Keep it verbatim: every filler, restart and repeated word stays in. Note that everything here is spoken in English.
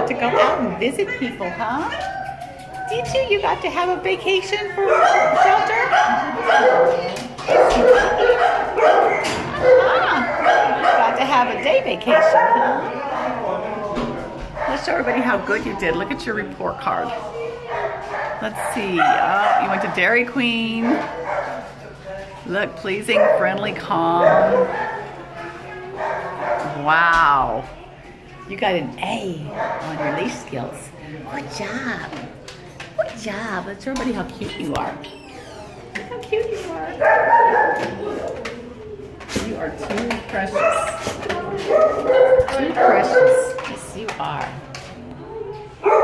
to go out and visit people, huh? Did you? You got to have a vacation for shelter? Ah, you got to have a day vacation, huh? Let's show everybody how good you did. Look at your report card. Let's see. Oh, you went to Dairy Queen. Look, pleasing, friendly, calm. Wow. You got an A on your leash skills. Good job. Good job. Let's show everybody how cute you are. Look how cute you are. You are too precious. Too precious. Yes, you are.